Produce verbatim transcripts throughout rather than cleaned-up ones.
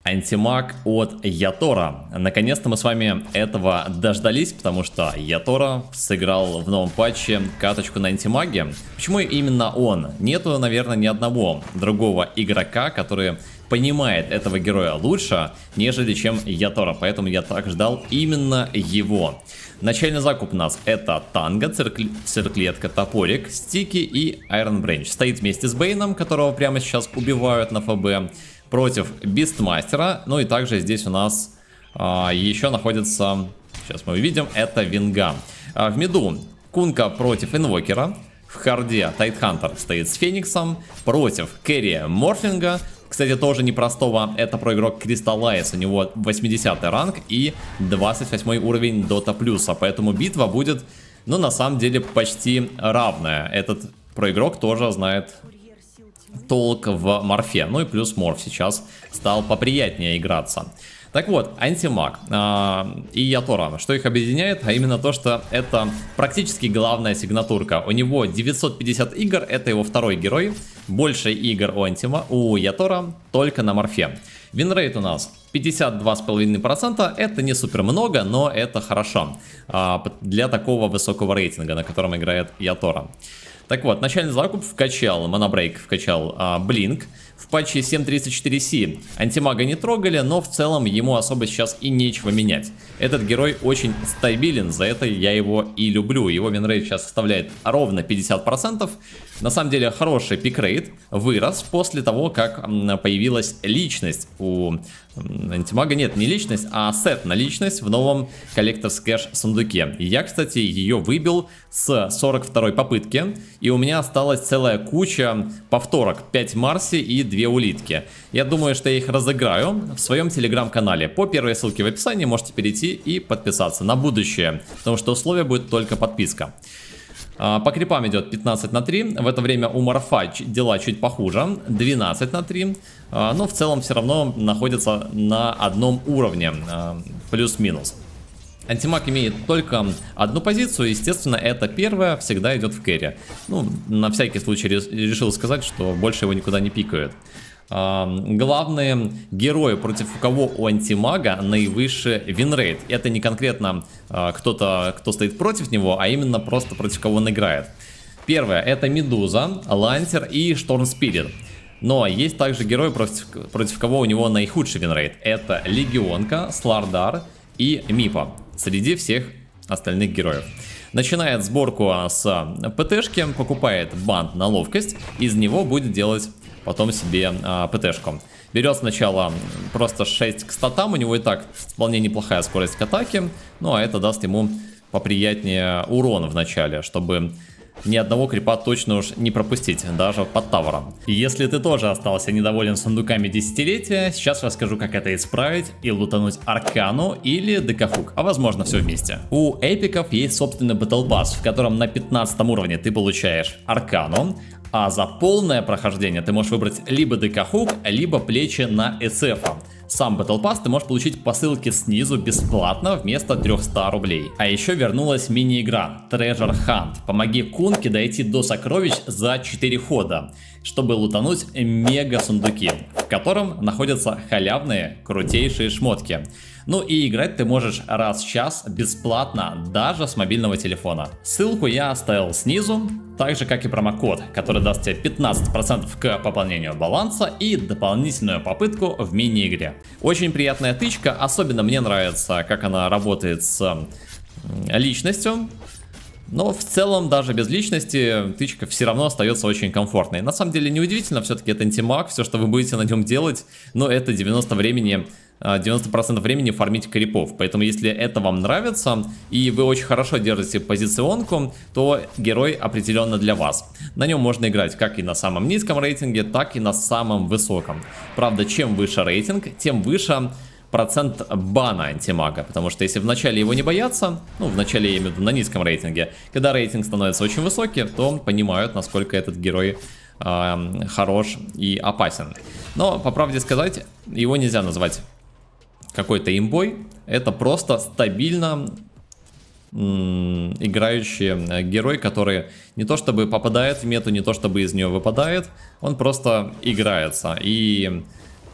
Антимаг от Ятора. Наконец-то мы с вами этого дождались, потому что Ятора сыграл в новом патче каточку на антимаге. Почему именно он? Нету, наверное, ни одного другого игрока, который понимает этого героя лучше, нежели чем Ятора. Поэтому я так ждал именно его. Начальный закуп у нас это танго, циркли... цирклетка, топорик, стики и Iron Branch. Стоит вместе с Бейном, которого прямо сейчас убивают на ФБ. Против Бистмастера. Ну и также здесь у нас а, еще находится, сейчас мы увидим, это Винга. А, в миду Кунка против Инвокера. В харде Тайтхантер стоит с Фениксом. Против Керри Морфлинга. Кстати, тоже непростого. Это проигрок Кристаллайз. У него восьмидесятый ранг и двадцать восьмой уровень Дота Плюса. Поэтому битва будет, ну, на самом деле, почти равная. Этот проигрок тоже знает толк в морфе. Ну и плюс морф сейчас стал поприятнее играться. Так вот, антимаг э, и Ятора, что их объединяет, а именно то, что это практически главная сигнатурка. У него девятьсот пятьдесят игр, это его второй герой. Больше игр у, антима, у Ятора только на морфе. Винрейт у нас пятьдесят два и пять процента, это не супер много, но это хорошо э, для такого высокого рейтинга, на котором играет Ятора. Так вот, начальный закуп вкачал, монобрейк вкачал а, Блинк. В патче семь тридцать четыре си антимага не трогали, но в целом ему особо сейчас и нечего менять. Этот герой очень стабилен, за это я его и люблю. Его винрейт сейчас составляет ровно пятьдесят процентов. На самом деле хороший пикрейт вырос после того, как появилась личность у антимага. Нет, не личность, а сет на личность в новом Collector's Cash сундуке. Я, кстати, ее выбил с сорок второй попытки, и у меня осталась целая куча повторок. пять Марси и две улитки. Я думаю, что я их разыграю в своем телеграм-канале. По первой ссылке в описании можете перейти и подписаться на будущее, потому что условие будет только подписка. По крипам идет пятнадцать на три, в это время у морфа дела чуть похуже, двенадцать на три, но в целом все равно находится на одном уровне, плюс-минус. Антимаг имеет только одну позицию, естественно, это первая, всегда идет в кэрри. Ну, на всякий случай решил сказать, что больше его никуда не пикают. Главные герои, против кого у антимага наивысший винрейт. Это не конкретно кто-то, кто стоит против него, а именно просто против кого он играет. Первое это Медуза, Лансер и Шторм Спирит. Но есть также герои, против, против кого у него наихудший винрейт. Это Легионка, Слардар и Мипа среди всех остальных героев. Начинает сборку с ПТшки, покупает бант на ловкость, из него будет делать потом себе а, ПТшку. Берет сначала просто шесть к статам, у него и так вполне неплохая скорость к атаке, ну а это даст ему поприятнее урон в начале, чтобы ни одного крипа точно уж не пропустить, даже под тавером. Если ты тоже остался недоволен сундуками десятилетия, сейчас расскажу, как это исправить и лутануть Аркану или Декафук, а возможно все вместе. У эпиков есть собственный Battle Pass, в котором на пятнадцатом уровне ты получаешь Аркану, а за полное прохождение ты можешь выбрать либо Декафук, либо плечи на Эцефа. Сам Battle Pass ты можешь получить по ссылке снизу бесплатно вместо трёхсот рублей. А еще вернулась мини-игра Treasure Hunt. Помоги Кунке дойти до сокровищ за четыре хода, чтобы лутануть мега сундуки, в котором находятся халявные крутейшие шмотки. Ну и играть ты можешь раз в час бесплатно, даже с мобильного телефона. Ссылку я оставил снизу, так же как и промокод, который даст тебе пятнадцать процентов к пополнению баланса и дополнительную попытку в мини-игре. Очень приятная тычка, особенно мне нравится, как она работает с личностью. Но в целом, даже без личности, тычка все равно остается очень комфортной. На самом деле, неудивительно, все-таки это антимаг, все, что вы будете на нем делать, но это девяносто времени... девяносто процентов времени фармить крипов. Поэтому если это вам нравится и вы очень хорошо держите позиционку, то герой определенно для вас. На нем можно играть как и на самом низком рейтинге, так и на самом высоком. Правда, чем выше рейтинг, тем выше процент бана антимага. Потому что если вначале его не боятся, ну вначале я имею в виду на низком рейтинге, когда рейтинг становится очень высокий, то понимают, насколько этот герой э, хорош и опасен. Но, по правде сказать, его нельзя назвать какой-то имбой, это просто стабильно играющий герой, который не то чтобы попадает в мету, не то чтобы из нее выпадает, он просто играется. И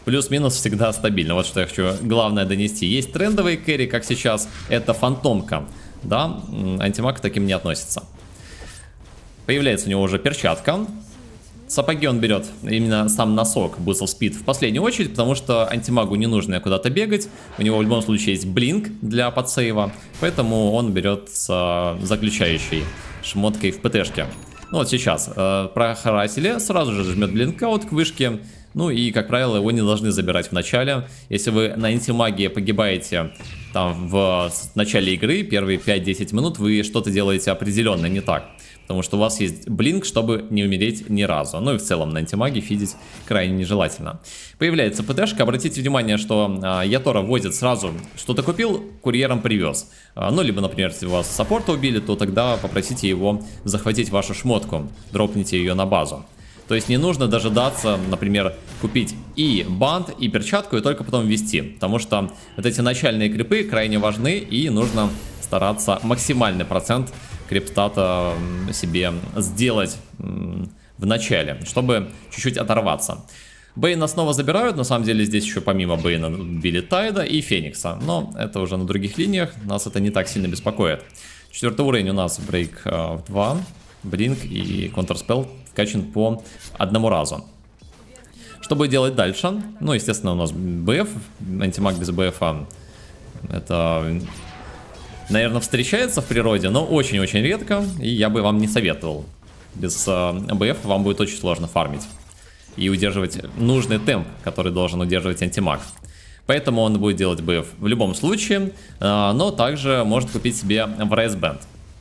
плюс-минус всегда стабильно. Вот что я хочу главное донести. Есть трендовый кэрри, как сейчас, это фантомка. Да, антимаг к таким не относится. Появляется у него уже перчатка. Сапоги он берет именно сам носок Boost of Speed в последнюю очередь, потому что антимагу не нужно куда-то бегать. У него в любом случае есть блинк для подсейва, поэтому он берет с заключающей шмоткой в ПТшке. Ну вот сейчас э, про Харасили сразу же жмет блинкаут к вышке. Ну и, как правило, его не должны забирать в начале. Если вы на антимагии погибаете там в начале игры, первые пять-десять минут, вы что-то делаете определенно не так. Потому что у вас есть блинк, чтобы не умереть ни разу. Ну и в целом на антимаге фидить крайне нежелательно. Появляется ПТшка. Обратите внимание, что а, Ятора возит сразу, что-то купил, курьером привез. А, ну, либо, например, если вас саппорта убили, то тогда попросите его захватить вашу шмотку. Дропните ее на базу. То есть не нужно дожидаться, например, купить и бант, и перчатку, и только потом ввести. Потому что вот эти начальные крипы крайне важны, и нужно стараться максимальный процент криптата себе сделать в начале, чтобы чуть-чуть оторваться. Бейна снова забирают, на самом деле здесь еще помимо Бейна били Тайда и Феникса, но это уже на других линиях, нас это не так сильно беспокоит. Четвертый уровень у нас брейк в два, блинк и контрспелл вкачан по одному разу. Что будет делать дальше? Ну, естественно, у нас БФ, антимаг без БФа, это... наверное, встречается в природе, но очень-очень редко, и я бы вам не советовал. Без э, БФ вам будет очень сложно фармить и удерживать нужный темп, который должен удерживать антимаг. Поэтому он будет делать БФ в любом случае, э, но также может купить себе Wraith Band.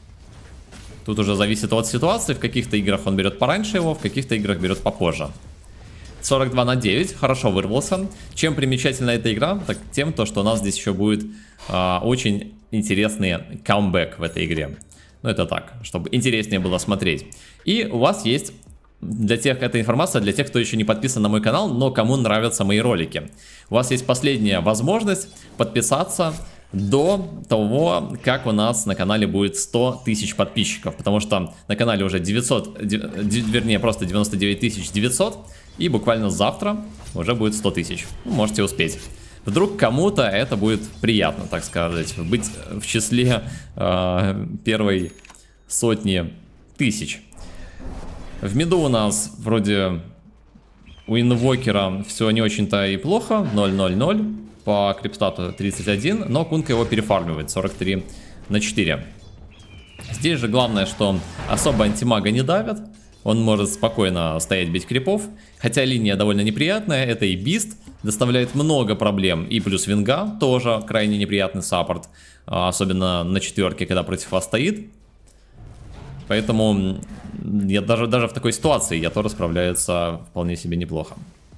Тут уже зависит от ситуации, в каких-то играх он берет пораньше его, в каких-то играх берет попозже. сорок два на девять, хорошо вырвался. Чем примечательна эта игра? Так тем, то, что у нас здесь еще будет э, очень интересный камбэк в этой игре. Ну это так, чтобы интереснее было смотреть. И у вас есть, для тех, эта информация для тех, кто еще не подписан на мой канал, но кому нравятся мои ролики. У вас есть последняя возможность подписаться до того, как у нас на канале будет сто тысяч подписчиков. Потому что на канале уже девятьсот, вернее просто девяносто девять тысяч девятьсот. И буквально завтра уже будет сто тысяч. Можете успеть. Вдруг кому-то это будет приятно, так сказать, быть в числе э, первой сотни тысяч. В миду у нас вроде у инвокера все не очень-то и плохо. ноль ноль ноль. По крипстату тридцать один. Но Кунка его перефармливает. сорок три на четыре. Здесь же главное, что особо антимага не давят. Он может спокойно стоять бить крипов. Хотя линия довольно неприятная. Это и бист. Доставляет много проблем. И плюс винга тоже крайне неприятный саппорт. Особенно на четверке, когда против вас стоит. Поэтому я даже, даже в такой ситуации Ятора справляется вполне себе неплохо.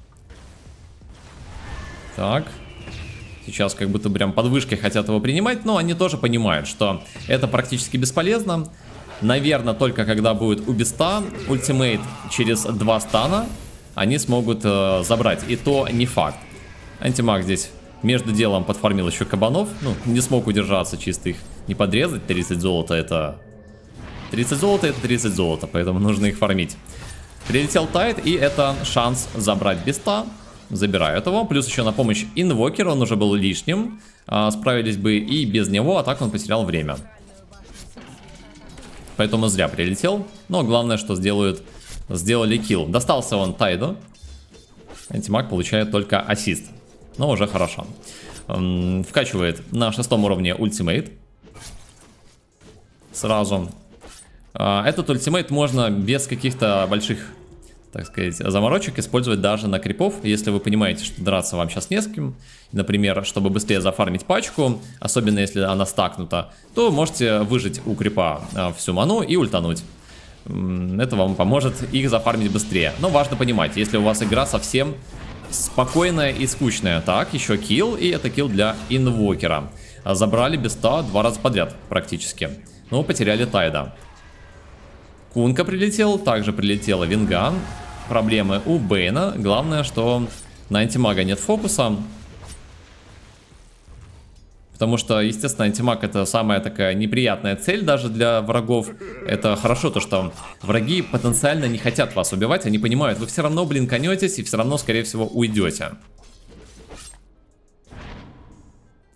Так. Сейчас как будто прям под вышкой хотят его принимать. Но они тоже понимают, что это практически бесполезно. Наверное, только когда будет у биста ультимейт через два стана, они смогут э, забрать. И то не факт. Антимаг здесь между делом подфармил еще кабанов. Ну, не смог удержаться, чисто их не подрезать. тридцать золота это... тридцать золота это тридцать золота, поэтому нужно их фармить. Прилетел Тайд, и это шанс забрать биста. Забирают его. Плюс еще на помощь инвокер, он уже был лишним. А, справились бы и без него, а так он потерял время. Поэтому зря прилетел. Но главное, что сделают, сделали килл. Достался он Тайду. Антимаг получает только ассист. Но уже хорошо. Эм, вкачивает на шестом уровне ультимейт. Сразу. Э, этот ультимейт можно без каких-то больших, так сказать, заморочек использовать даже на крипов. Если вы понимаете, что драться вам сейчас не с кем, например, чтобы быстрее зафармить пачку, особенно если она стакнута, то можете выжать у крипа всю ману и ультануть. Это вам поможет их зафармить быстрее. Но важно понимать, если у вас игра совсем спокойная и скучная. Так, еще килл, и это килл для инвокера. Забрали биста два раза подряд практически. Но потеряли Тайда. Кунка прилетел, также прилетела винга. Проблемы у Бейна. Главное, что на антимага нет фокуса. Потому что, естественно, антимаг это самая такая неприятная цель даже для врагов. Это хорошо, то что враги потенциально не хотят вас убивать. Они понимают, вы все равно блинканетесь и все равно, скорее всего, уйдете.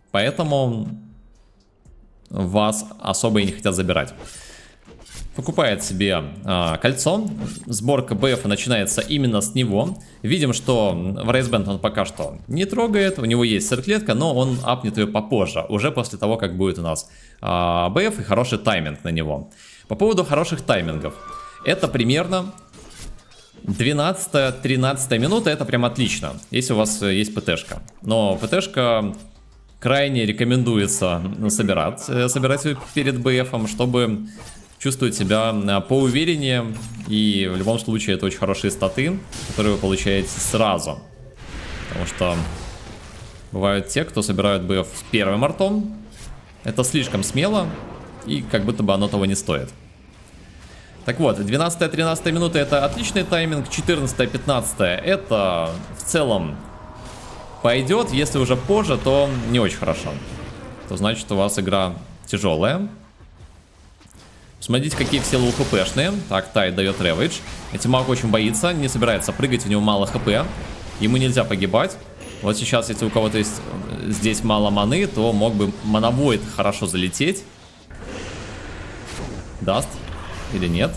Поэтому вас особо и не хотят забирать. Покупает себе а, кольцо. Сборка БФ начинается именно с него. Видим, что в Рейсбенд он пока что не трогает. У него есть сет-клетка, но он апнет ее попозже. Уже после того, как будет у нас а, БФ и хороший тайминг на него. По поводу хороших таймингов. Это примерно двенадцатая-тринадцатая минута. Это прям отлично, если у вас есть ПТшка. Но ПТшка крайне рекомендуется собирать, собирать ее перед БФом, чтобы чувствовать себя поувереннее. И в любом случае это очень хорошие статы, которые вы получаете сразу. Потому что бывают те, кто собирают БФ с первым артом. Это слишком смело, и как будто бы оно того не стоит. Так вот, двенадцатая-тринадцатая минута это отличный тайминг. четырнадцатая-пятнадцатая это в целом пойдет. Если уже позже, то не очень хорошо. То значит, у вас игра тяжелая. Смотрите, какие все лоу-хпшные. Так, Тай дает ревейдж. Антимаг очень боится, не собирается прыгать, у него мало хп. Ему нельзя погибать. Вот сейчас, если у кого-то есть здесь мало маны, то мог бы Манавойд хорошо залететь. Даст или нет?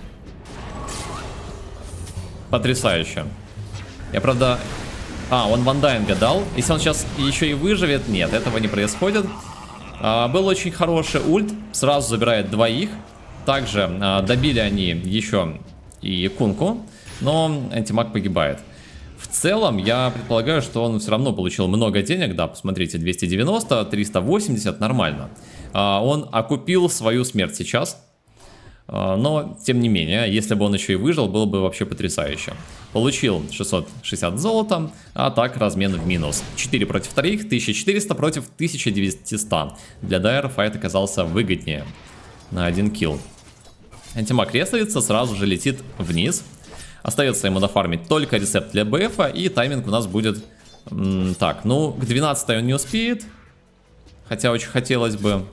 Потрясающе. Я, правда... А, он Вандайнга дал. Если он сейчас еще и выживет, нет, этого не происходит. а, Был очень хороший ульт. Сразу забирает двоих. Также а, добили они еще и Кунку. Но антимаг погибает. В целом, я предполагаю, что он все равно получил много денег. Да, посмотрите, двести девяносто, триста восемьдесят, нормально. а, Он окупил свою смерть сейчас. Но, тем не менее, если бы он еще и выжил, было бы вообще потрясающе. Получил шестьсот шестьдесят золота, а так размен в минус. четыре против троих, тысяча четыреста против тысяча девятисот. Для Дайера файт оказался выгоднее. На один килл. Антимаг ресается, сразу же летит вниз. Остается ему дофармить только рецепт для БФа, и тайминг у нас будет... Так, ну, к двенадцатой он не успеет. Хотя очень хотелось бы...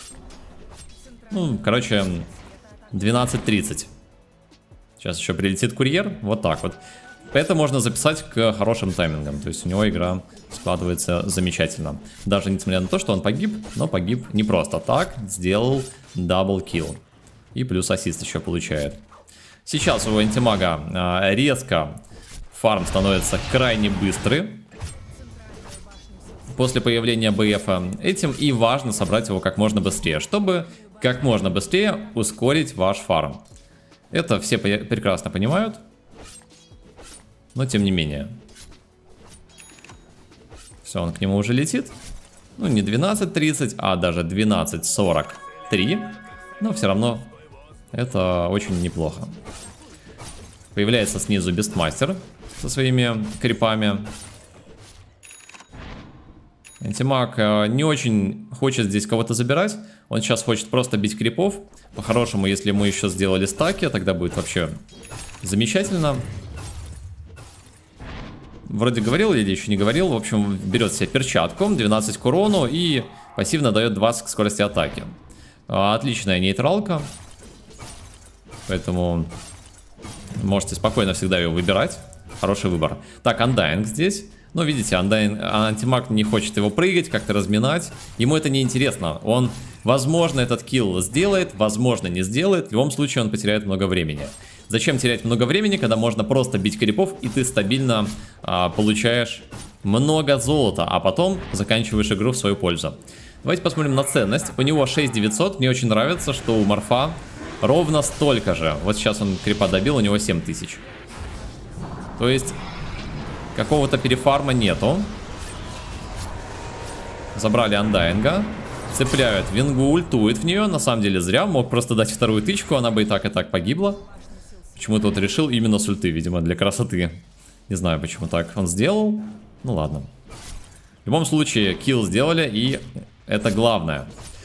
Ну, короче... двенадцать тридцать. Сейчас еще прилетит курьер. Вот так вот. Это можно записать к хорошим таймингам. То есть у него игра складывается замечательно. Даже несмотря на то, что он погиб. Но погиб не просто так. Сделал даблкилл. И плюс ассист еще получает. Сейчас у антимага а, резко фарм становится крайне быстрый. После появления БФа. Этим и важно собрать его как можно быстрее, чтобы... как можно быстрее ускорить ваш фарм. Это все прекрасно понимают. Но тем не менее. Все, он к нему уже летит. Ну, не двенадцать тридцать, а даже двенадцать сорок три. Но все равно это очень неплохо. Появляется снизу Бестмастер со своими крипами. Антимаг не очень хочет здесь кого-то забирать. Он сейчас хочет просто бить крипов. По-хорошему, если ему еще сделали стаки, тогда будет вообще замечательно. Вроде говорил или еще не говорил. В общем, берет себе перчатку, двенадцать к урону и пассивно дает двадцать к скорости атаки. Отличная нейтралка. Поэтому можете спокойно всегда ее выбирать. Хороший выбор. Так, Undying здесь. Ну, видите, Undying, антимаг не хочет его прыгать, как-то разминать. Ему это не интересно. Он, возможно, этот килл сделает, возможно, не сделает. В любом случае, он потеряет много времени. Зачем терять много времени, когда можно просто бить крипов, и ты стабильно а, получаешь много золота, а потом заканчиваешь игру в свою пользу. Давайте посмотрим на ценность. У него шесть девятьсот. Мне очень нравится, что у Морфа ровно столько же. Вот сейчас он крипа добил, у него семь тысяч. То есть... какого-то перефарма нету. Забрали Андайнга. Цепляют Вингу, ультует в нее. На самом деле зря. Мог просто дать вторую тычку. Она бы и так, и так погибла. Почему-то вот решил именно с ульты, видимо, для красоты. Не знаю, почему так он сделал. Ну ладно. В любом случае, килл сделали. И это главное.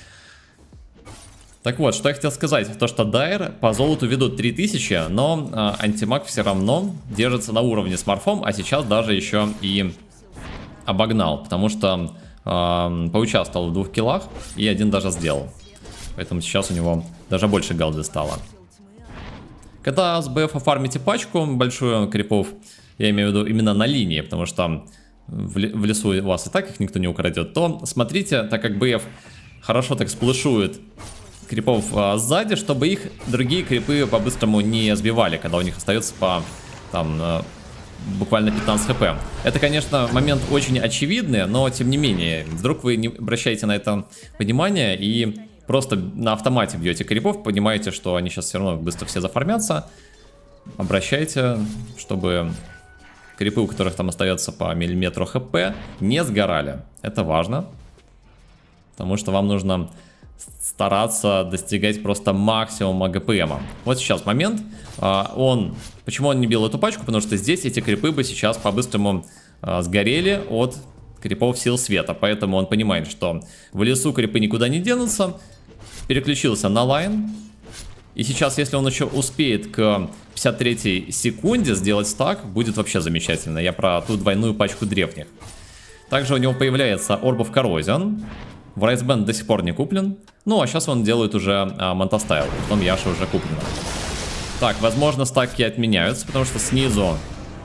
Так вот, что я хотел сказать. То, что Дайер по золоту ведут три тысячи, но э, антимаг все равно держится на уровне с Морфом, а сейчас даже еще и обогнал. Потому что э, поучаствовал в двух киллах и один даже сделал. Поэтому сейчас у него даже больше голды стало. Когда с БФ фармите пачку большую крипов, я имею в виду именно на линии, потому что в лесу у вас и так их никто не украдет, то смотрите, так как БФ хорошо так сплэшует крипов а, сзади, чтобы их другие крипы по-быстрому не сбивали, когда у них остается по там а, буквально пятнадцать хп. Это, конечно, момент очень очевидный, но тем не менее, вдруг вы не обращаете на это внимание и просто на автомате бьете крипов, понимаете, что они сейчас все равно быстро все зафармятся, обращайте, чтобы крипы, у которых там остается по миллиметру хп, не сгорали. Это важно, потому что вам нужно стараться достигать просто максимума ГПМа. Вот сейчас момент. Он, почему он не бил эту пачку? Потому что здесь эти крипы бы сейчас по-быстрому сгорели от крипов сил света. Поэтому он понимает, что в лесу крипы никуда не денутся. Переключился на лайн. И сейчас, если он еще успеет к пятьдесят третьей секунде сделать стак, будет вообще замечательно. Я про ту двойную пачку древних. Также у него появляется Orb of Corrosion. В Райсбенд до сих пор не куплен. Ну, а сейчас он делает уже а, Монтастайл. Потом Яша уже куплена. Так, возможно, стаки отменяются, потому что снизу...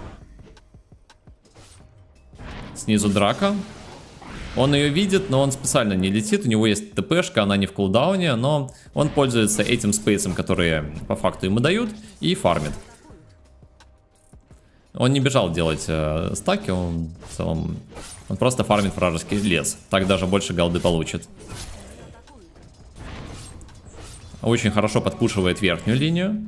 Снизу драка. Он ее видит, но он специально не летит. У него есть ТПшка, она не в кулдауне, но он пользуется этим спейсом, который по факту ему дают, и фармит. Он не бежал делать э, стаки, он в целом... Он просто фармит вражеский лес. Так даже больше голды получит. Очень хорошо подпушивает верхнюю линию.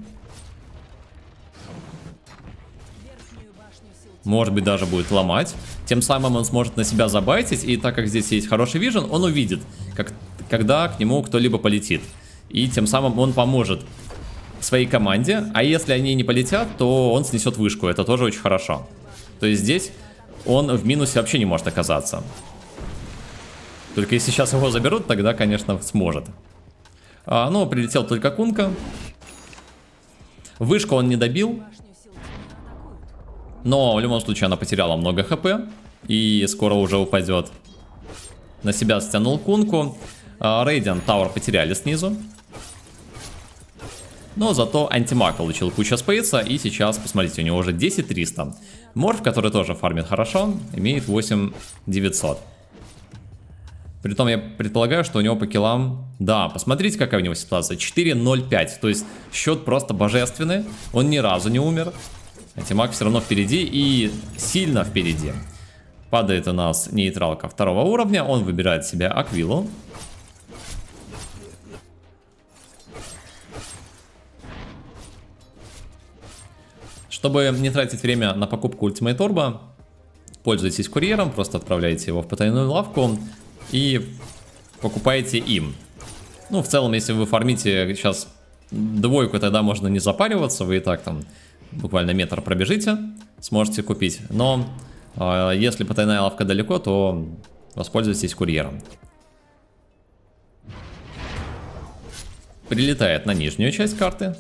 Может быть, даже будет ломать. Тем самым он сможет на себя забайтить. И так как здесь есть хороший вижен, он увидит, как, когда к нему кто-либо полетит. И тем самым он поможет своей команде. А если они не полетят, то он снесет вышку. Это тоже очень хорошо. То есть здесь он в минусе вообще не может оказаться. Только если сейчас его заберут, тогда, конечно, сможет. А, ну, прилетел только Кунка. Вышку он не добил. Но в любом случае она потеряла много хп. И скоро уже упадет. На себя стянул Кунку. Рейдиант Тауэр потеряли снизу. Но зато антимаг получил кучу спейса. И сейчас, посмотрите, у него уже десять триста. Морф, который тоже фармит хорошо, имеет восемь девятьсот. Притом я предполагаю, что у него по киллам... Да, посмотрите, какая у него ситуация. четыре ноль пять. То есть счет просто божественный. Он ни разу не умер. Антимаг все равно впереди и сильно впереди. Падает у нас нейтралка второго уровня. Он выбирает себе Аквилу. Чтобы не тратить время на покупку Ultimate Orb, пользуйтесь курьером, просто отправляете его в потайную лавку и покупаете им. Ну, в целом, если вы фармите сейчас двойку, тогда можно не запариваться, вы и так там буквально метр пробежите, сможете купить. Но э, если потайная лавка далеко, то воспользуйтесь курьером. Прилетает на нижнюю часть карты.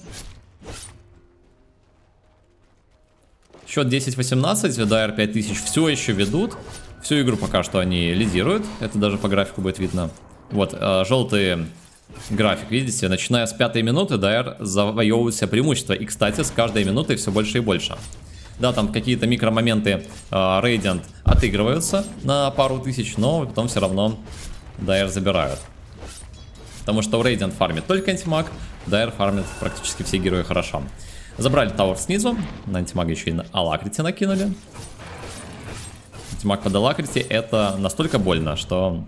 Счет десять восемнадцать, Дайр пять тысяч все еще ведут. Всю игру пока что они лидируют. Это даже по графику будет видно. Вот, э, желтый график, видите? Начиная с пятой минуты Дайр завоевывает себе преимущество. И, кстати, с каждой минутой все больше и больше. Да, там какие-то микромоменты Рейдиант э, отыгрываются на пару тысяч, но потом все равно Дайр забирают. Потому что у Рейдиант фармит только антимаг, Дайр фармит практически все герои хорошо. Забрали Тауэр снизу, на антимага еще и на Алакрити накинули. Антимаг под Алакрити — это настолько больно, что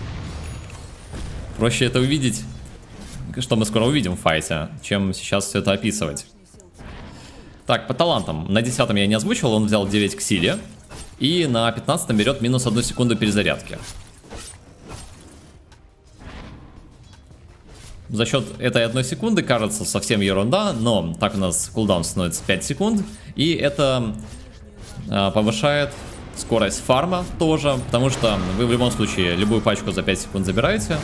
проще это увидеть, что мы скоро увидим в файте, чем сейчас все это описывать. Так, по талантам. На десятом я не озвучивал, он взял девять к силе. И на пятнадцатом берет минус одну секунду перезарядки. За счет этой одной секунды кажется совсем ерунда, но так у нас кулдаун становится пять секунд. И это а, повышает скорость фарма тоже, потому что вы в любом случае любую пачку за пять секунд забираете.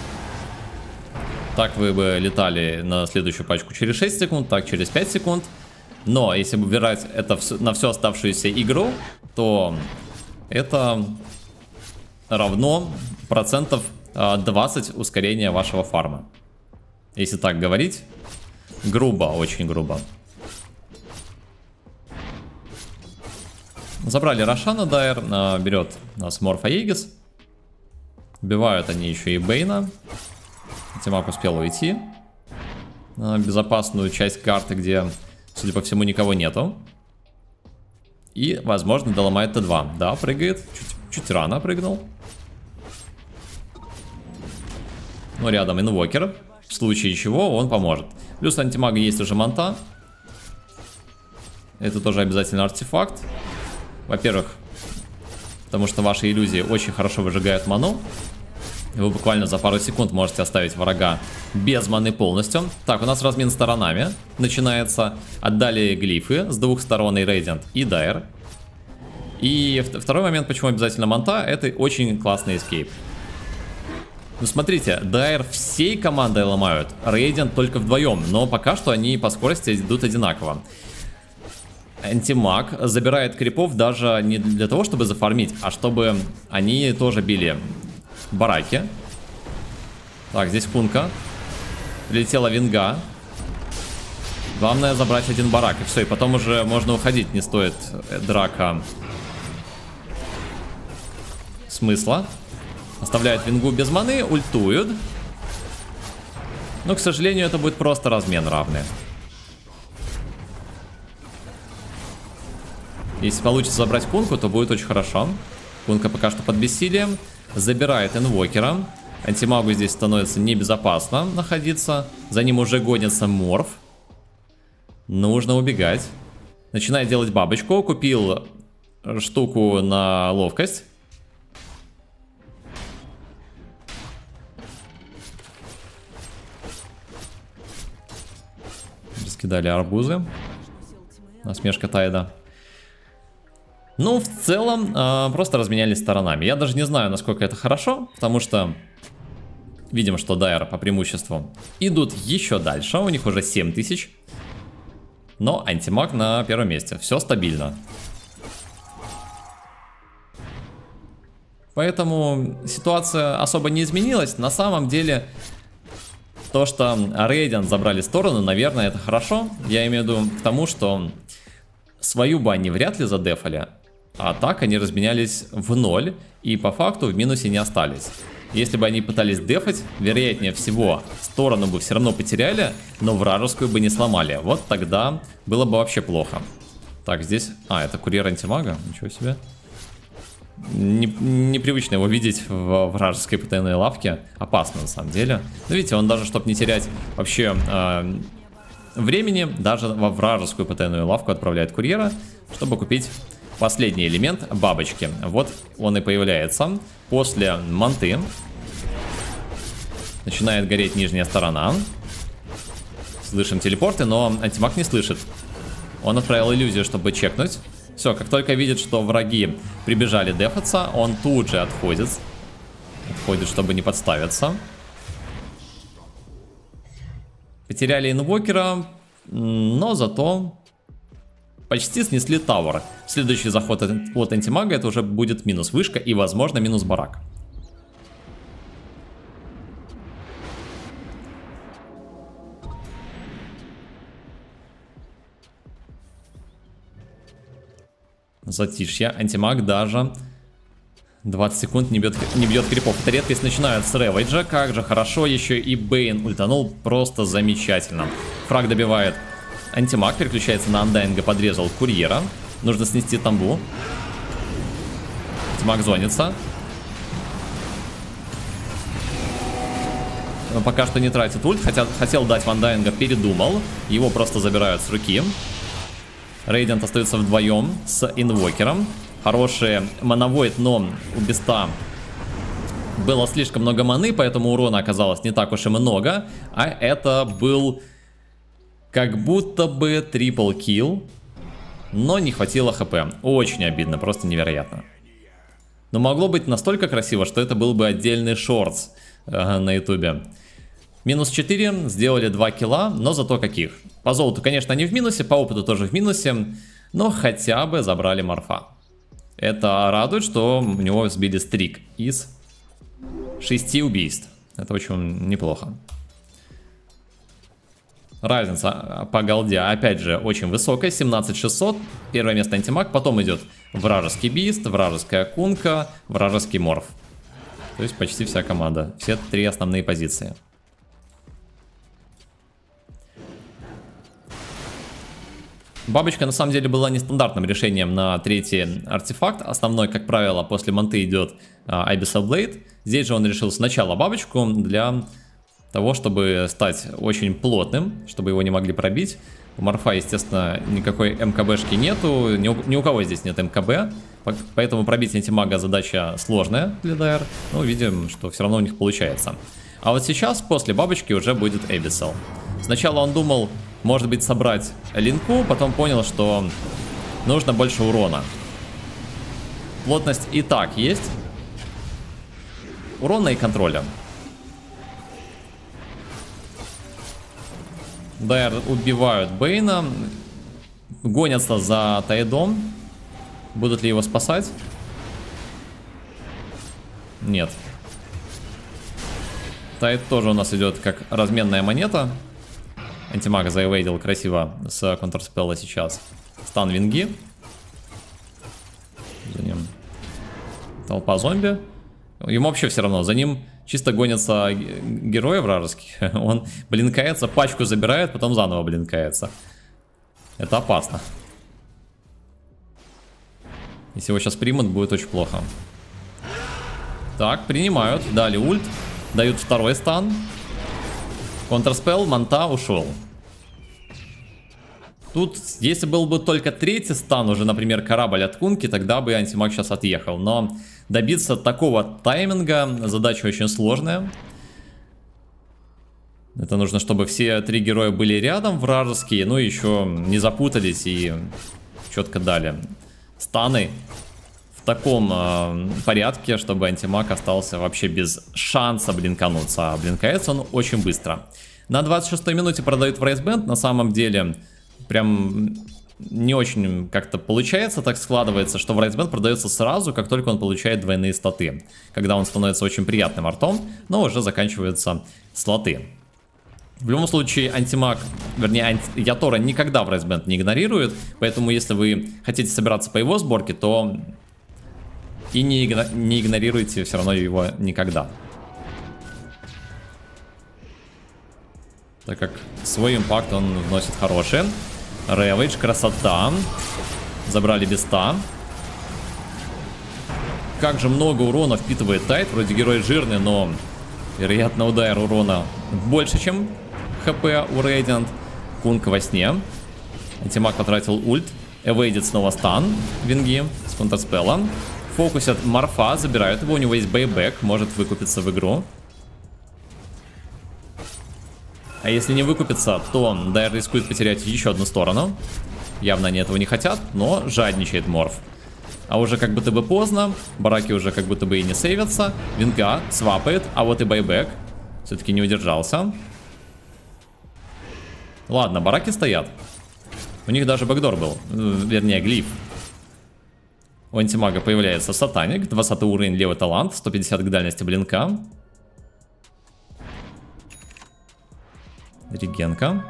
Так вы бы летали на следующую пачку через шесть секунд, так через пять секунд. Но если выбирать это на всю оставшуюся игру, то это равно процентов двадцать ускорения вашего фарма. Если так говорить, грубо, очень грубо. Забрали Рошана, Дайр, э, берет нас Морфа Егис. Убивают они еще и Бейна. Антимаг успел уйти на безопасную часть карты, где, судя по всему, никого нету. И, возможно, доломает Т два. Да, прыгает. Чуть, чуть рано прыгнул. Но рядом инвокер. В случае чего он поможет. Плюс у антимага есть уже манта. Это тоже обязательно артефакт. Во-первых, потому что ваши иллюзии очень хорошо выжигают ману. Вы буквально за пару секунд можете оставить врага без маны полностью. Так, у нас размен сторонами начинается. Отдали глифы с двух сторон, и Radiant, и Дайр. И второй момент, почему обязательно манта, это очень классный эскейп. Ну смотрите, Дайр всей командой ломают, Radiant только вдвоем, но пока что они по скорости идут одинаково. Антимаг забирает крипов даже не для того, чтобы зафармить, а чтобы они тоже били бараки. Так, здесь кунка. Прилетела винга. Главное забрать один барак, и все, и потом уже можно уходить, не стоит драка смысла. Оставляют вингу без маны, ультуют. Но, к сожалению, это будет просто размен равный. Если получится забрать кунку, то будет очень хорошо. Кунка пока что под бессилием. Забирает инвокера. Антимагу здесь становится небезопасно находиться. За ним уже гонится морф. Нужно убегать. Начинает делать бабочку. Купил штуку на ловкость. Раскидали арбузы. Насмешка Тайда. Ну, в целом, э, просто разменялись сторонами. Я даже не знаю, насколько это хорошо, потому что видим, что Дайр по преимуществу идут еще дальше. У них уже семь тысяч. Но антимаг на первом месте. Все стабильно. Поэтому ситуация особо не изменилась. На самом деле, то, что Radiant забрали сторону, наверное, это хорошо. Я имею в виду к тому, что свою бы они вряд ли задефали. А так они разменялись в ноль и по факту в минусе не остались. Если бы они пытались дефать, вероятнее всего, сторону бы все равно потеряли, но вражескую бы не сломали. Вот тогда было бы вообще плохо. Так, здесь... А, это курьер антимага? Ничего себе. Не, непривычно его видеть в вражеской ПТН лавке. Опасно на самом деле. Но видите, он даже, чтобы не терять вообще э, времени, даже во вражескую ПТН лавку отправляет курьера, чтобы купить... Последний элемент бабочки. Вот он и появляется. После манты начинает гореть нижняя сторона. Слышим телепорты, но антимаг не слышит. Он отправил иллюзию, чтобы чекнуть. Все, как только видит, что враги прибежали дефаться, он тут же отходит. Отходит, чтобы не подставиться. Потеряли инвокера, но зато... Почти снесли тавер. Следующий заход от антимага это уже будет минус вышка и, возможно, минус барак. Затишье. Антимаг даже двадцать секунд не бьет, не бьет крипов. Это редкость начинают с Рэвайджа. Как же хорошо. Еще и Бейн ультанул. Просто замечательно. Фраг добивает. Антимаг переключается на андайнга, подрезал курьера. Нужно снести тамбу. Антимаг зонится. Но пока что не тратит ульт. Хотя, хотел дать вандайнга, передумал. Его просто забирают с руки. Radiant остается вдвоем с инвокером. Хороший мановойд, но у Беста было слишком много маны, поэтому урона оказалось не так уж и много. А это был... Как будто бы трипл килл, но не хватило хп. Очень обидно, просто невероятно. Но могло быть настолько красиво, что это был бы отдельный шортс э, на ютубе. Минус четыре, сделали два килла, но зато каких. По золоту, конечно, они в минусе, по опыту тоже в минусе, но хотя бы забрали морфа. Это радует, что у него сбили стрик из шести убийств. Это очень неплохо. Разница по голде, опять же, очень высокая. семнадцать шестьсот. Первое место антимаг. Потом идет вражеский бист, вражеская кунка, вражеский морф. То есть почти вся команда. Все три основные позиции. Бабочка на самом деле была нестандартным решением на третий артефакт. Основной, как правило, после манты идет uh, Abyssal Blade. Здесь же он решил сначала бабочку для того, чтобы стать очень плотным, чтобы его не могли пробить. У морфа, естественно, никакой МКБшки нету, ни у, ни у кого здесь нет МКБ, поэтому пробить антимага задача сложная для ДР, но видим, что все равно у них получается. А вот сейчас, после бабочки, уже будет Abyssal. Сначала он думал, может быть, собрать линку, потом понял, что нужно больше урона. Плотность и так есть. Урона и контроля. ДР убивают Бейна. Гонятся за Тайдом. Будут ли его спасать? Нет. Тайд тоже у нас идет как разменная монета. Антимага заэвейдил красиво с контрспелла сейчас. Стан винги. За ним толпа зомби. Ему вообще все равно. За ним чисто гонятся герои вражеских. Он блинкается, пачку забирает, потом заново блинкается. Это опасно. Если его сейчас примут, будет очень плохо. Так, принимают. Дали ульт. Дают второй стан. Контрспелл, манта, ушел. Тут, если был бы только третий стан, уже, например, корабль от кунки, тогда бы антимаг сейчас отъехал. Но добиться такого тайминга задача очень сложная. Это нужно, чтобы все три героя были рядом, вражеские, ну и еще не запутались и четко дали станы в таком э, порядке, чтобы антимаг остался вообще без шанса блинкануться. А блинкается он очень быстро. На двадцать шестой минуте продают в Рейсбенд. На самом деле прям не очень как-то получается, так складывается, что в Рейсбенд продается сразу, как только он получает двойные слоты. Когда он становится очень приятным артом, но уже заканчиваются слоты. В любом случае, антимаг, вернее, анти... Ятора никогда в Рейсбенд не игнорирует, поэтому если вы хотите собираться по его сборке, то и не, игно... не игнорируйте все равно его никогда. Так как свой импакт он вносит хороший. Рэвидж, красота. Забрали беста. Как же много урона впитывает Тайд. Вроде герой жирный, но вероятно удар урона больше, чем хп у Рейдиант. Кунка во сне. Антимаг потратил ульт. Эвейдит снова стан. Винги с контрспелла. Фокусят морфа, забирают его. У него есть бейбэк, может выкупиться в игру. А если не выкупится, то Дайр рискует потерять еще одну сторону. Явно они этого не хотят, но жадничает морф. А уже как будто бы поздно. Бараки уже как будто бы и не сейвятся. Винга свапает, а вот и байбек. Все-таки не удержался. Ладно, бараки стоят. У них даже бэкдор был. Вернее, глиф. У антимага появляется сатаник. двадцатый уровень, левый талант. сто пятьдесят к дальности блинка. Регенка.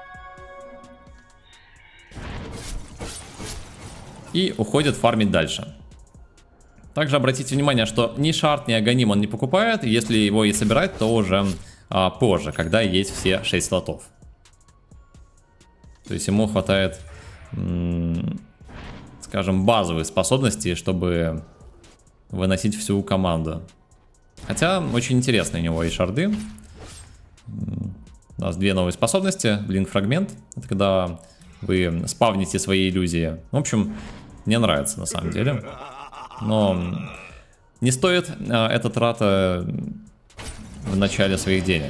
И уходит фармить дальше. Также обратите внимание, что ни шарт, ни агоним он не покупает. Если его и собирать, то уже а, позже, когда есть все шесть слотов. То есть ему хватает, скажем, базовые способности, чтобы выносить всю команду. Хотя очень интересные у него и шарды. У нас две новые способности. Блинк фрагмент. Это когда вы спавните свои иллюзии. В общем, мне нравится на самом деле. Но не стоит а, эта трата в начале своих денег.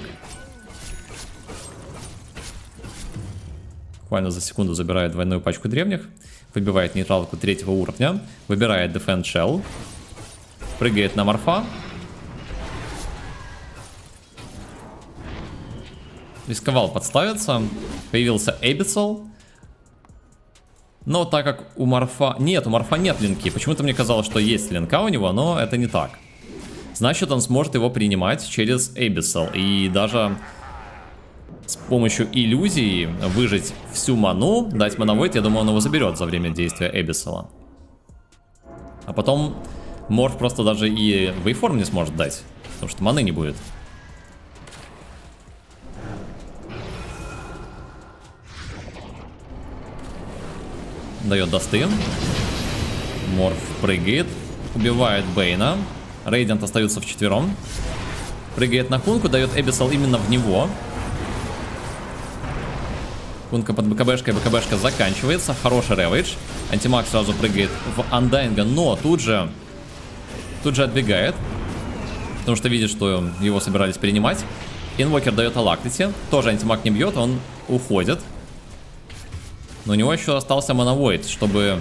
Буквально за секунду забирает двойную пачку древних. Выбивает нейтралку третьего уровня. Выбирает Defend Shell. Прыгает на морфа. Рисковал подставиться. Появился Abyssal. Но так как у морфа... Нет, у морфа нет линки. Почему-то мне казалось, что есть линка у него, но это не так. Значит, он сможет его принимать через Abyssal. И даже с помощью иллюзии выжать всю ману, дать мановойд, я думаю, он его заберет за время действия Эбиссала. А потом Морф просто даже и вейформ не сможет дать, потому что маны не будет. Дает досты. Морф прыгает, убивает Бейна. Рейдиант остаются вчетвером. Прыгает на Кунку, дает Эбиссал именно в него. Кунка под БКБшкой, БКБшка заканчивается. Хороший ревейдж. Антимаг сразу прыгает в Андайнга, но тут же Тут же отбегает, потому что видит, что его собирались перенимать. Инвокер дает Алакрити. Тоже антимаг не бьет, он уходит. Но у него еще остался мановойд, чтобы...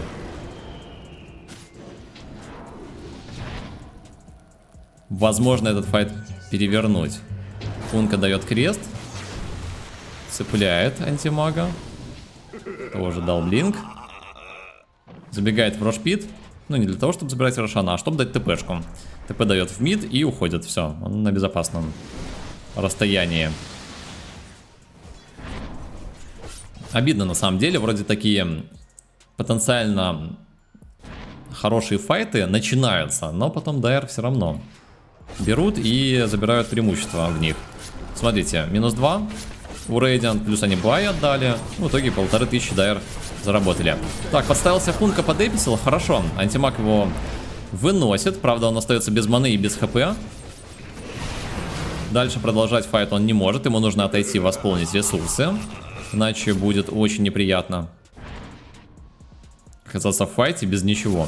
возможно, этот файт перевернуть. Кунка дает крест. Цепляет антимага. Тоже дал блинк. Забегает в рошпит. Ну, не для того, чтобы забирать Рошана, а чтобы дать ТПшку. ТП дает в мид и уходит. Все, он на безопасном расстоянии. Обидно на самом деле. Вроде такие потенциально хорошие файты начинаются, но потом ДР все равно берут и забирают преимущество в них. Смотрите, минус два у Radiant, плюс они бай отдали. В итоге полторы тысячи ДР заработали. Так, подставился Кунка под Эбиссал. Хорошо, антимаг его выносит. Правда, он остается без маны и без хп. Дальше продолжать файт он не может. Ему нужно отойти, восполнить ресурсы. Иначе будет очень неприятно оказаться в файте без ничего.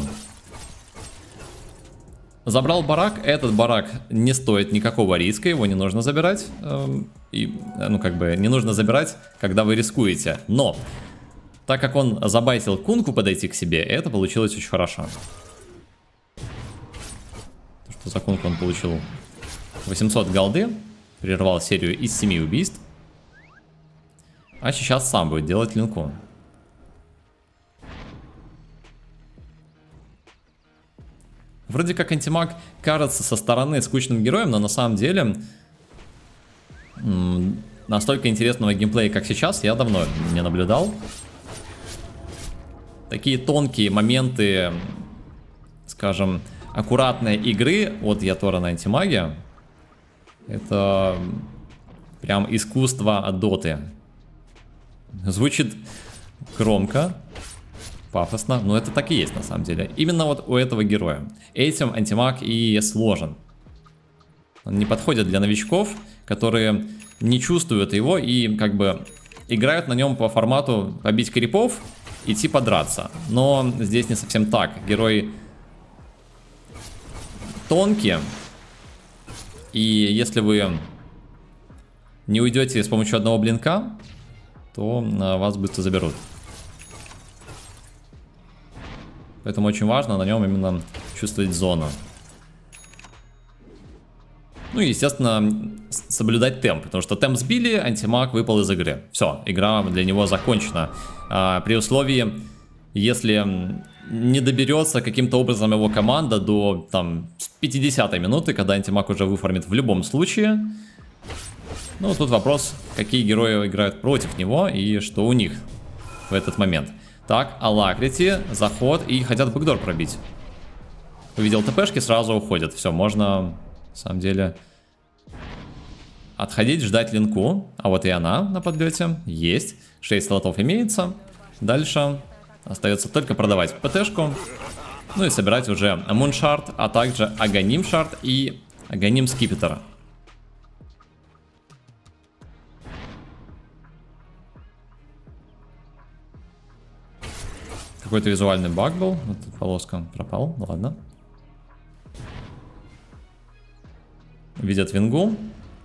Забрал барак. Этот барак не стоит никакого риска. Его не нужно забирать. И, ну, как бы, не нужно забирать, когда вы рискуете. Но, так как он забайтил Кунку подойти к себе, это получилось очень хорошо. Что за Кунку он получил восемьсот голды. Прервал серию из семи убийств. А сейчас сам будет делать линку. Вроде как антимаг кажется со стороны скучным героем, но на самом деле настолько интересного геймплея, как сейчас, я давно не наблюдал. Такие тонкие моменты, скажем, аккуратной игры от Ятора на антимаге. Это прям искусство от доты. Звучит громко, пафосно, но это так и есть на самом деле. Именно вот у этого героя. Этим антимаг и сложен. Он не подходит для новичков, которые не чувствуют его и как бы играют на нем по формату побить крипов, идти подраться. Но здесь не совсем так. Герой тонкий. И если вы не уйдете с помощью одного блинка, то вас быстро заберут. Поэтому очень важно на нем именно чувствовать зону. Ну и, естественно, соблюдать темп. Потому что темп сбили, антимаг выпал из игры. Все, игра для него закончена. А, при условии, если не доберется каким-то образом его команда до там пятидесятой минуты, когда антимаг уже выформит в любом случае. Ну, тут вопрос, какие герои играют против него и что у них в этот момент. Так, Алакрити, заход и хотят бэкдор пробить. Увидел ТПшки, сразу уходят. Все, можно, на самом деле, отходить, ждать линку. А вот и она на подлете. Есть. шесть слотов имеется. Дальше остается только продавать ПТшку. Ну и собирать уже Муншард, а также Аганим Шард и Аганим Скипетр. Какой-то визуальный баг был. Вот полоска пропал. Ладно. Видят вингу.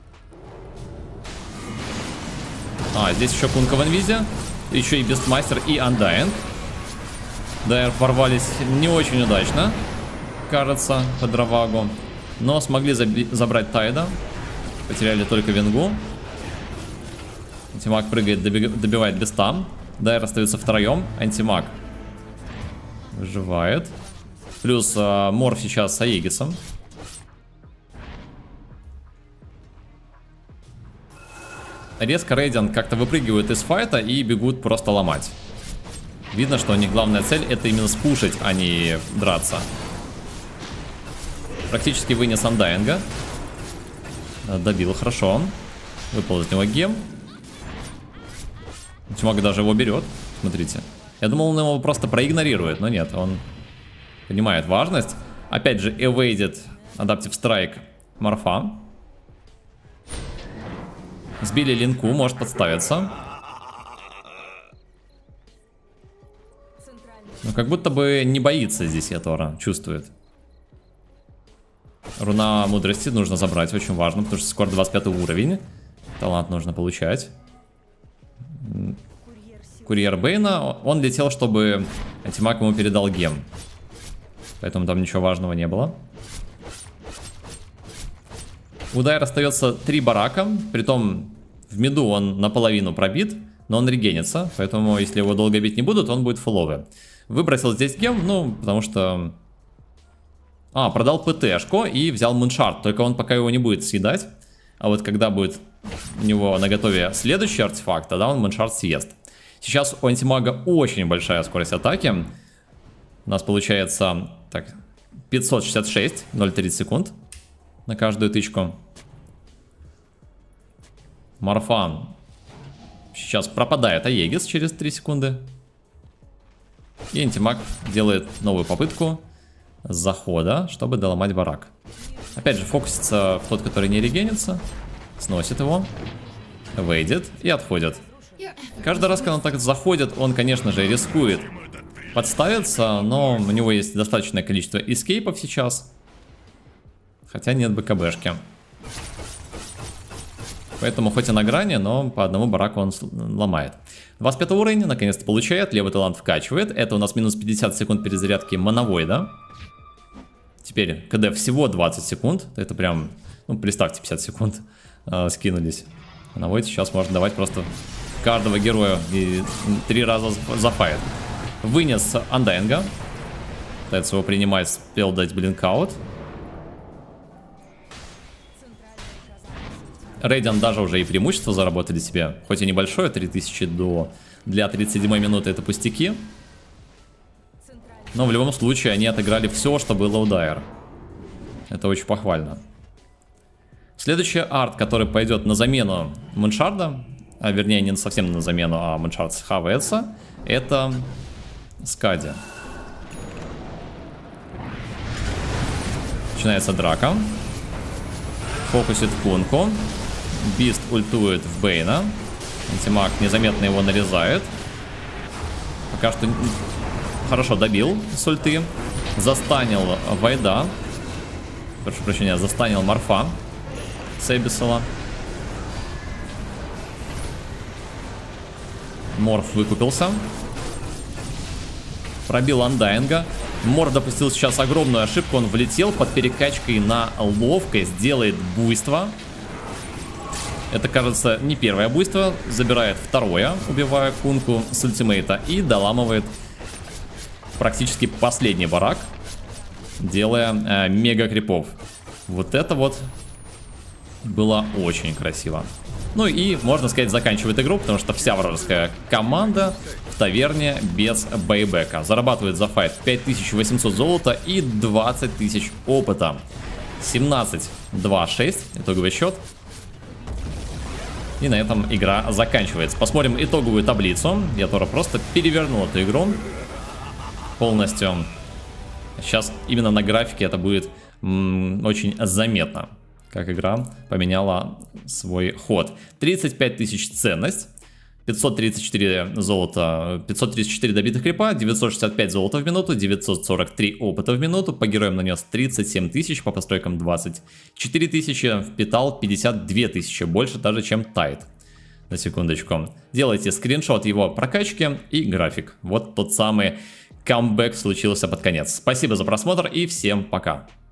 А, здесь еще Кунка в инвизе. Еще и Бестмастер и Undying. ДР ворвались не очень удачно, кажется, под Дровагу. Но смогли забрать Тайда. Потеряли только вингу. Антимаг прыгает, добивает Беста. ДР остается втроем. Антимаг выживает. Плюс э, Морф сейчас с Аегисом. резко Radiant как-то выпрыгивают из файта и бегут просто ломать. Видно, что у них главная цель это именно спушить, а не драться. Практически вынес Undying. Добил, хорошо. Выпал из него гем. Тимага даже его берет. Смотрите. Я думал, он его просто проигнорирует, но нет, он понимает важность. Опять же, evaded Adaptive Strike Марфа. Сбили линку, может подставиться. Но как будто бы не боится здесь Ятора, чувствует. Руна мудрости нужно забрать, очень важно, потому что скоро двадцать пятый уровень. Талант нужно получать. Курьер Бейна, он летел, чтобы Тимак ему передал гем. Поэтому там ничего важного не было. У Дайра остается три барака. Притом в миду он наполовину пробит, но он регенится. Поэтому если его долго бить не будут, он будет фуловый. Выбросил здесь гем, ну, потому что... А, продал ПТшку и взял Муншард. Только он пока его не будет съедать. А вот когда будет у него наготове следующий артефакт, тогда он Муншард съест. Сейчас у антимага очень большая скорость атаки. У нас получается так, пятьсот шестьдесят шесть, ноль целых тридцать секунд на каждую тычку. Марфа сейчас пропадает Аегис через три секунды. И антимаг делает новую попытку захода, чтобы доломать барак. Опять же, фокусится в тот, который не регенится. Сносит его. Выйдет и отходит. Каждый раз, когда он так заходит, он, конечно же, рискует подставиться, но у него есть достаточное количество эскейпов сейчас. Хотя нет БКБшки. Поэтому хоть и на грани, но по одному бараку он ломает. двадцать пятый уровень, наконец-то получает, левый талант вкачивает. Это у нас минус пятьдесят секунд перезарядки Моновойда. Теперь КД всего двадцать секунд. Это прям, ну, представьте, пятьдесят секунд э, скинулись. Моновойд сейчас может давать просто каждого героя и три раза за файт. Вынес Undying. Пытается его принимать, спел дать блинкаут. Radiant даже уже и преимущество заработали себе. Хоть и небольшое, три тысячи до... для тридцать седьмой минуты это пустяки. Но в любом случае они отыграли все, что было у Дайер. Это очень похвально. Следующий арт, который пойдет на замену Муншарда, а вернее не совсем на замену, а Муншард схавается, это Скади. Начинается драка. Фокусит Кунку. Бист ультует в Бейна. Антимаг незаметно его нарезает. Пока что хорошо добил с ульты. Застанил Вайда. Прошу прощения, застанил Марфа Себисела. Морф выкупился. Пробил Undying. Мор допустил сейчас огромную ошибку. Он влетел под перекачкой на ловкость. Делает буйство. Это, кажется, не первое буйство. Забирает второе, убивая Кунку с ультимейта. И доламывает практически последний барак, делая э, мега крипов. Вот это вот было очень красиво. Ну и, можно сказать, заканчивает игру, потому что вся вражеская команда в таверне без бейбека. Зарабатывает за файт пять тысяч восемьсот золота и двадцать тысяч опыта. семнадцать два шесть итоговый счет. И на этом игра заканчивается. Посмотрим итоговую таблицу. Я тоже просто перевернул эту игру полностью. Сейчас именно на графике это будет м, очень заметно, как игра поменяла свой ход. тридцать пять тысяч ценность, пятьсот тридцать четыре золота, пятьсот тридцать четыре добитых крипа, девятьсот шестьдесят пять золота в минуту, девятьсот сорок три опыта в минуту. По героям нанес тридцать семь тысяч, по постройкам двадцать четыре тысячи, впитал пятьдесят две тысячи, больше даже чем Тайд. На секундочку. Делайте скриншот его прокачки и график. Вот тот самый камбэк случился под конец. Спасибо за просмотр и всем пока.